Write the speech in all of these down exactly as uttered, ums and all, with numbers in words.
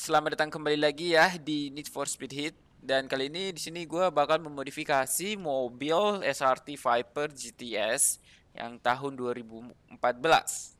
selamat datang kembali lagi ya di Need for Speed Heat. Dan kali ini di sini gue bakal memodifikasi mobil S R T Viper G T S yang tahun dua ribu empat belas.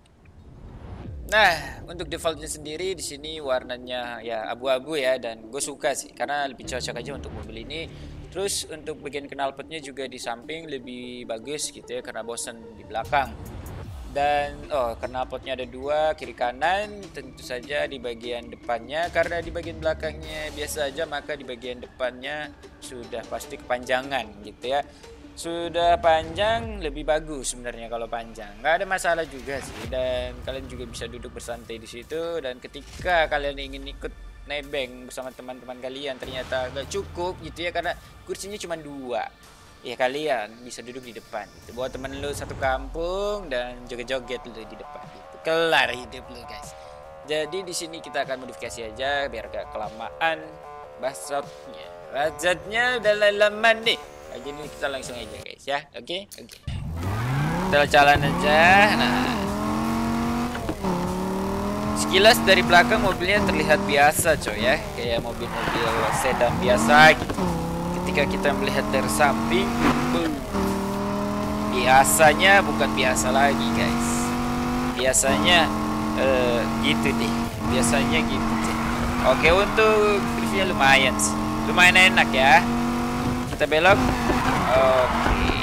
Nah, untuk defaultnya sendiri di sini warnanya ya abu-abu ya, dan gue suka sih karena lebih cocok aja untuk mobil ini. Terus untuk bagian knalpotnya juga di samping lebih bagus gitu ya, karena bosan di belakang. Dan oh, knalpotnya ada dua, kiri kanan. Tentu saja di bagian depannya, karena di bagian belakangnya biasa aja, maka di bagian depannya sudah pasti kepanjangan gitu ya. Sudah panjang lebih bagus sebenarnya kalau panjang, nggak ada masalah juga sih. Dan kalian juga bisa duduk bersantai di situ. Dan ketika kalian ingin ikut nebeng bersama teman-teman kalian ternyata nggak cukup gitu ya, karena kursinya cuma dua, ya kalian bisa duduk di depan gitu. Bawa temen lu satu kampung dan joget-joget lu di depan gitu. Kelar hidup lu guys. Jadi di sini kita akan modifikasi aja biar gak kelamaan basotnya. Rajatnya udah lama nih. Nah, jadi kita langsung aja guys ya. Oke, okay? Oke. Okay. Kita jalan aja. Nah, sekilas dari belakang mobilnya terlihat biasa coy ya, kayak mobil-mobil sedan biasa gitu. Ketika kita melihat dari samping, biasanya bukan biasa lagi guys. Biasanya uh, gitu deh. Biasanya gitu deh. Oke, untuk driftnya lumayan sih, lumayan enak ya. Kita belok. Oke.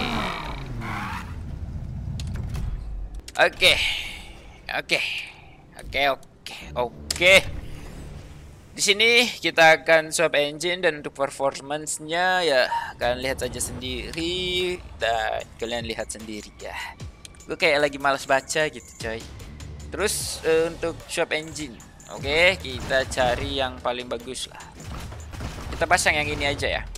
Oke. Oke. Oke, oke. Oke. Di sini kita akan swap engine, dan untuk performance-nya ya kalian lihat saja sendiri, dan kalian lihat sendiri ya. Gue kayak lagi malas baca gitu coy. Terus uh, untuk swap engine, oke, okay, kita cari yang paling bagus lah. Kita pasang yang ini aja ya.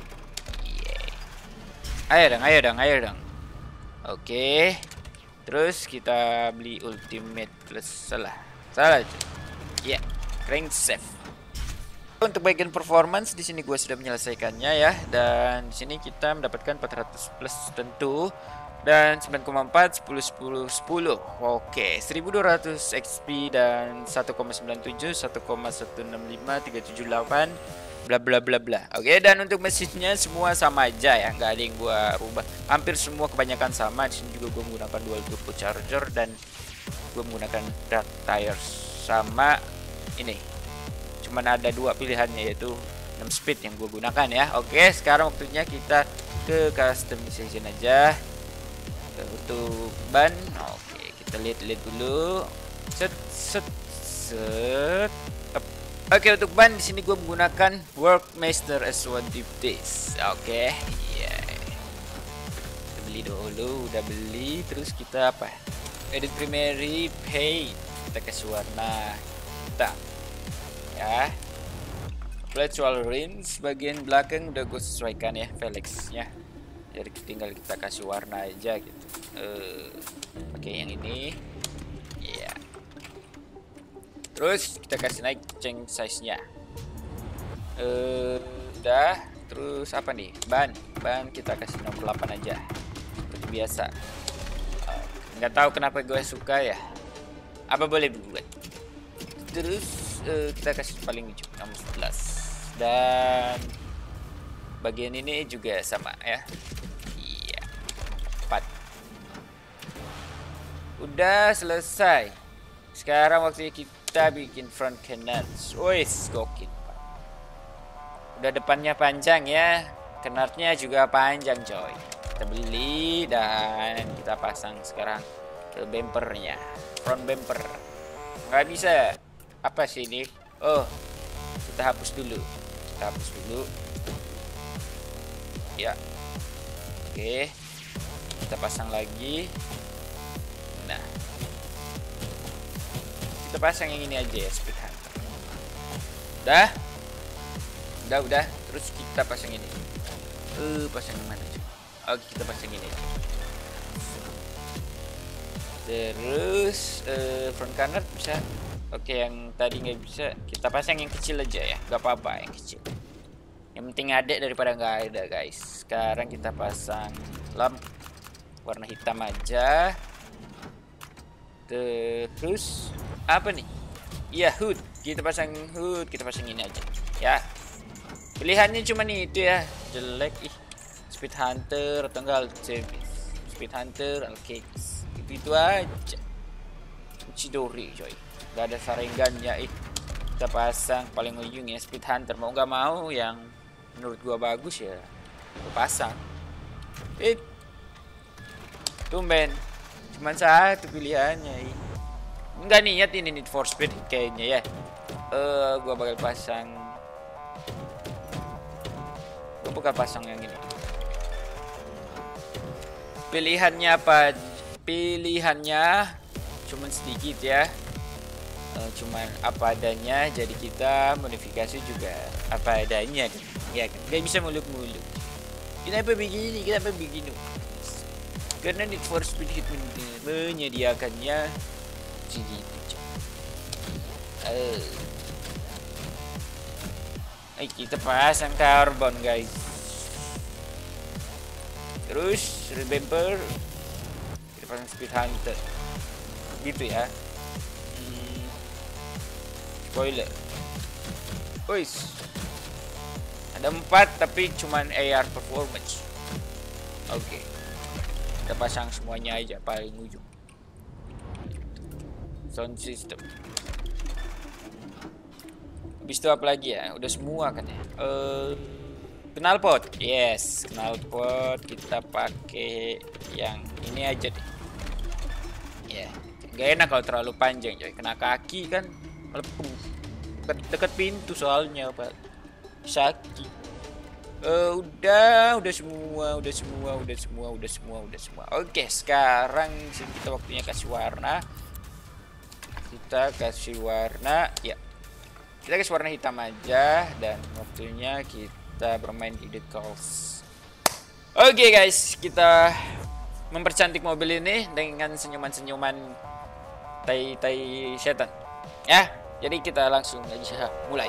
Yeah. Ayo dong, ayo dong, ayo dong. Oke. Okay. Terus kita beli ultimate plus salah. Salah aja. Ya, yeah. Crankshaft. Untuk bagian performance di sini gue sudah menyelesaikannya ya, dan di sini kita mendapatkan empat ratus plus tentu, dan sembilan koma empat, sepuluh, sepuluh, sepuluh. Oke, seribu dua ratus X P dan satu koma sembilan tujuh, satu koma satu enam lima, tiga tujuh delapan, bla bla bla bla. Oke, dan untuk mesinnya semua sama aja ya, nggak ada yang gue rubah. Hampir semua kebanyakan sama. Di sini juga gue menggunakan dual turbo charger, dan gue menggunakan dark tires sama ini. Cuman ada dua pilihannya, yaitu enam speed yang gue gunakan ya. Oke, sekarang waktunya kita ke customization aja. Untuk ban, oke, kita lihat-lihat dulu. Set set set. Oke, untuk ban di sini gue menggunakan Workmaster S seratus lima puluh. Oke, iya. Kita beli dulu, udah beli. Terus kita apa? Edit primary paint. Kita kasih warna hitam. Ya, virtual rims bagian belakang udah gue sesuaikan ya velexnya, jadi tinggal kita kasih warna aja gitu. Uh, pakai yang ini ya. Yeah. Terus kita kasih naik change size nya. Uh, udah. Terus apa nih, ban ban kita kasih nomor delapan aja seperti biasa. Nggak uh, tahu kenapa gue suka ya, apa boleh dibuat. Terus Uh, kita kasih paling ujung nomor sebelas, dan bagian ini juga sama ya. Iya, empat. Udah selesai. Sekarang waktunya kita bikin front canard. Wes, gokil. Udah depannya panjang ya, canardnya juga panjang coy. Kita beli dan kita pasang sekarang ke bumpernya, front bumper. Nggak bisa. Apa sih ini? Oh, kita hapus dulu. Kita hapus dulu. Ya. Oke. Kita pasang lagi. Nah. Kita pasang yang ini aja ya, Speed Hunter. Udah? Udah, udah. Terus kita pasang ini. Eh, uh, pasang mana aja? Oke, kita pasang ini. Terus uh, front canard bisa. Oke, yang tadi nggak bisa kita pasang yang kecil aja ya, nggak apa-apa yang kecil. Yang penting ada daripada nggak ada guys. Sekarang kita pasang lampu warna hitam aja. Terus apa nih? Iya, hood. Kita pasang hood, kita pasang ini aja. Ya. Pilihannya cuma nih itu ya. Jelek ih. Speed Hunter atau enggak Speed Hunter, Alkex. Itu aja. Chidori coy. Gak ada saringannya ih. Kita pasang paling ujung ya Speed Hunter. Mau nggak mau yang menurut gua bagus ya gua pasang. Eh, tumben cuman satu pilihannya ih. Nggak niat ini Need for Speed kayaknya ya. Eh, uh, gua bakal pasang. Gua bakal pasang yang ini. Pilihannya apa? Pilihannya cuman sedikit ya. Uh, cuman apa adanya, jadi kita modifikasi juga apa adanya kan? Ya kan, gak bisa muluk-muluk. Kenapa begini, kenapa begini? Karena Need for Speed Heat menyediakannya segitu. Uh. Ayo kita pasang karbon guys. Terus rebumper kita pasang Speed Hunter gitu ya. Spoiler. Wis. Ada empat tapi cuman A R performance. Oke. Okay. Kita pasang semuanya aja paling ujung. Sound system. Habis itu apa lagi ya? Udah semua kan ya. Uh, knalpot. Yes, knalpot kita pakai yang ini aja deh. Ya, yeah. Gak enak kalau terlalu panjang coy. Kena kaki kan. Melepuh dekat, dekat pintu soalnya Pak sakit. Uh, udah udah semua udah semua udah semua udah semua udah semua oke, sekarang kita waktunya kasih warna. Kita kasih warna ya, kita kasih warna hitam aja dan waktunya kita bermain di decals. Oke okay, guys, kita mempercantik mobil ini dengan senyuman-senyuman tai-tai setan ya. Jadi kita langsung aja mulai.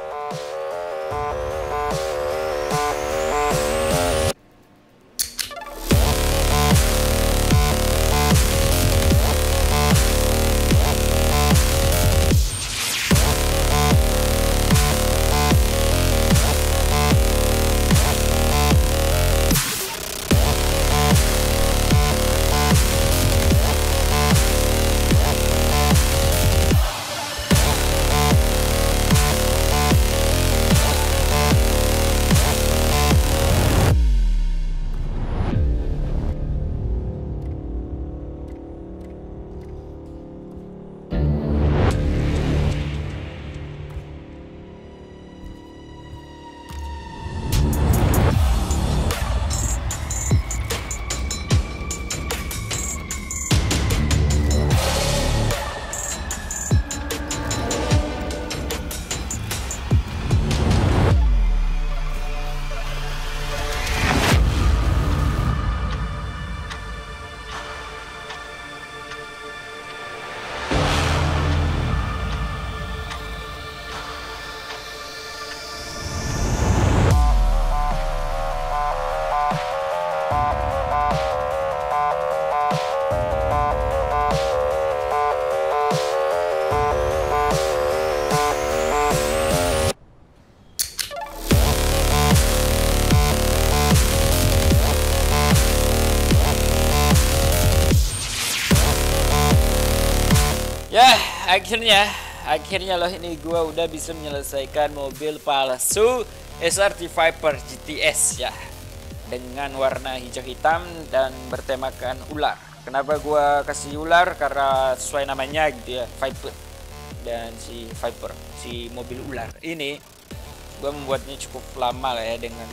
Ya, akhirnya, akhirnya loh ini gua udah bisa menyelesaikan mobil palsu S R T Viper G T S ya, dengan warna hijau hitam dan bertemakan ular. Kenapa gua kasih ular? Karena sesuai namanya gitu ya, Viper. Dan si Viper, si mobil ular ini gua membuatnya cukup lama lah ya, dengan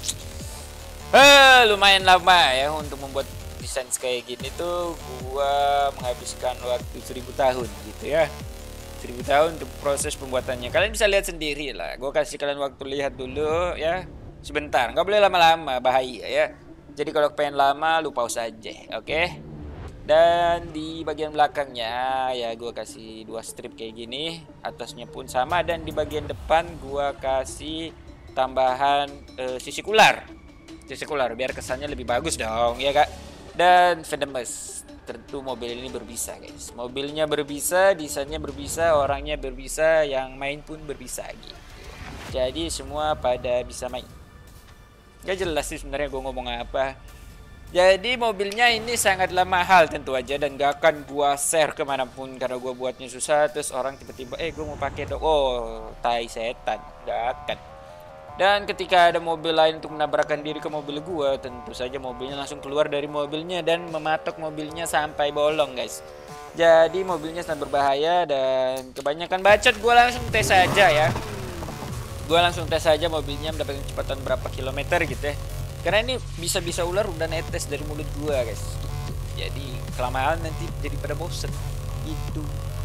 eh lumayan lama ya untuk membuat desain kayak gini tuh. Gua menghabiskan waktu seribu tahun gitu ya, seribu tahun untuk proses pembuatannya. Kalian bisa lihat sendiri lah, gua kasih kalian waktu lihat dulu ya, sebentar, nggak boleh lama-lama, bahaya ya. Jadi kalau pengen lama lu pause aja, oke okay? Dan di bagian belakangnya ya gua kasih dua strip kayak gini, atasnya pun sama, dan di bagian depan gua kasih tambahan uh, sisik ular, sisik ular biar kesannya lebih bagus dong ya kak. Dan venomous tentu mobil ini berbisa guys. Mobilnya berbisa, desainnya berbisa, orangnya berbisa, yang main pun berbisa gitu. Jadi semua pada bisa main. Gak jelas sih sebenarnya gue ngomong apa. Jadi mobilnya ini sangatlah mahal tentu aja, dan gak akan gua share kemanapun karena gua buatnya susah. Terus orang tiba-tiba eh gue mau pakai dong, oh tai setan, gak akan. Dan ketika ada mobil lain untuk menabrakkan diri ke mobil gua, tentu saja mobilnya langsung keluar dari mobilnya dan mematok mobilnya sampai bolong guys. Jadi mobilnya sangat berbahaya, dan kebanyakan bacot gua langsung tes saja ya. Gua langsung tes saja mobilnya mendapatkan kecepatan berapa kilometer gitu ya. Karena ini bisa-bisa ular udah netes dari mulut gua guys. Jadi kelamaan nanti jadi pada bosen gitu.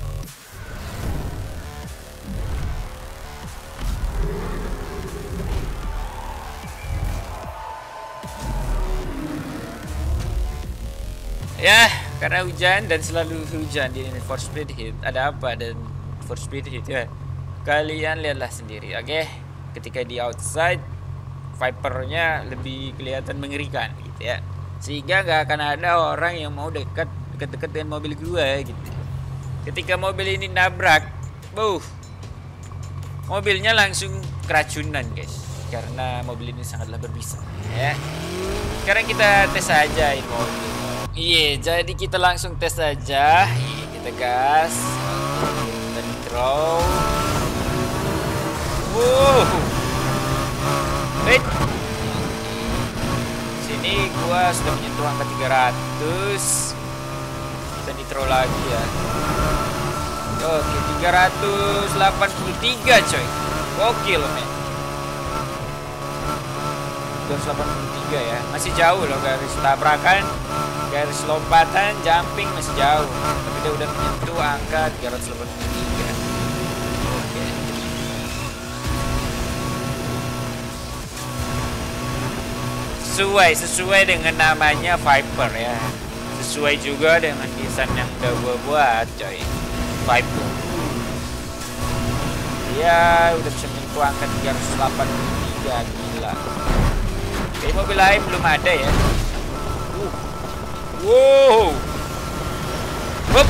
Ya, karena hujan dan selalu hujan di Need for Speed Heat. Ada apa dan for Speed Heat ya? Kalian lihatlah sendiri, oke? Okay? Ketika di outside, Vipernya lebih kelihatan mengerikan gitu ya. Sehingga gak akan ada orang yang mau dekat dekat-dekat dengan mobil gue gitu. Ketika mobil ini nabrak, buh, mobilnya langsung keracunan guys. Karena mobil ini sangatlah berbisa ya. Sekarang kita tes aja ini mobil. Iya, jadi kita langsung tes aja. Iya, kita gas. Kita nitro. Wow. Wait. Sini gua sudah menyentuh angka tiga ratus. Kita nitro lagi ya. Oke, tiga ratus delapan puluh tiga coy. Gokil loh men. tiga ratus delapan puluh tiga ya. Masih jauh loh garis tabrakan. Garis lompatan, jumping masih jauh. Tapi dia udah menyentuh angka tiga ratus delapan puluh tiga. Oke. Sesuai, sesuai dengan namanya Viper ya. Sesuai juga dengan desain yang udah gua buat coy. Viper. Ya, udah bisa menyentuh angka tiga ratus delapan puluh tiga. Gila. Oke, mobil lain belum ada ya. Uh. Wow. Hup.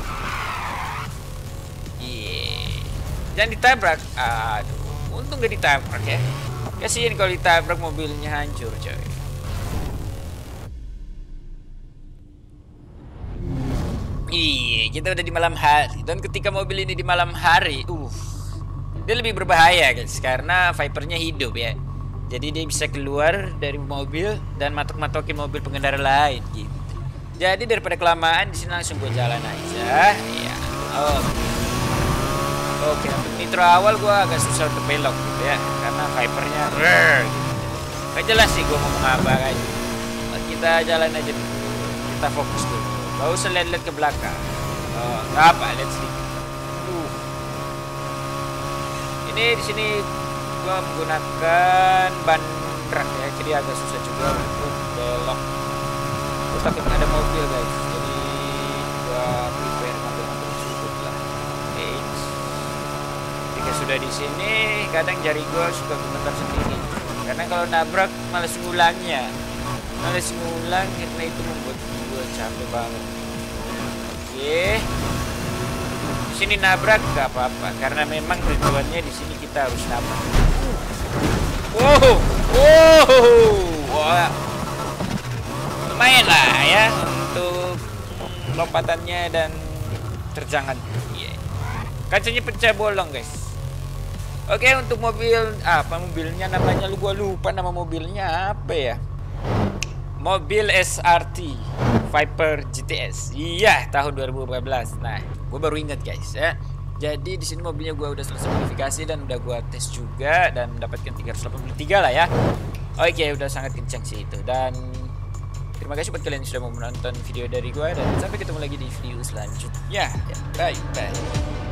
Yeah. Jangan ditabrak. Aduh, untung gak ditabrak ya. Kasihin kalau ditabrak mobilnya hancur coy. Iya, kita udah di malam hari. Dan ketika mobil ini di malam hari, uh, dia lebih berbahaya guys, karena Vipernya hidup ya. Jadi dia bisa keluar dari mobil dan matok-matokin mobil pengendara lain gitu. Jadi daripada kelamaan di sini langsung gue jalan aja. Iya. Oh. Oke, untuk nitro awal gue agak susah untuk belok gitu ya, karena Vipernya rrr, gitu. Gak jelas sih gue ngomong apa kan. Kita jalan aja dulu. Kita fokus dulu. Gak usah lihat-lihat ke belakang. Oh, gak apa, lihat sedikit. Uh. Ini di sini gue menggunakan ban truk ya, jadi agak susah juga untuk belok. Terus takut ada mobil guys, jadi gua prepare ngambil-ngambil sudut lah. Oke. Ketika sudah di sini, kadang jari gua suka gemetar sendiri. Karena kalau nabrak malas ngulangnya, malas ngulang, karena itu membuat gua capek banget. Oke. Di sini nabrak gak apa-apa, karena memang tujuannya di sini kita harus nabrak. Wow, wow, wow. Lumayan lah ya untuk lompatannya dan terjangan. Yeah. Kacanya pecah bolong guys. Oke, untuk mobil apa mobilnya namanya lu gua lupa nama mobilnya apa ya? Mobil S R T Viper G T S. Iya, tahun dua ribu empat belas. Nah, gua baru ingat guys ya. Jadi di sini mobilnya gua udah selesai modifikasi dan udah gua tes juga dan mendapatkan tiga ratus delapan puluh tiga lah ya. Oke, udah sangat kencang sih itu. Dan terima kasih buat kalian yang sudah mau menonton video dari gua, dan sampai ketemu lagi di video selanjutnya. Ya, bye bye.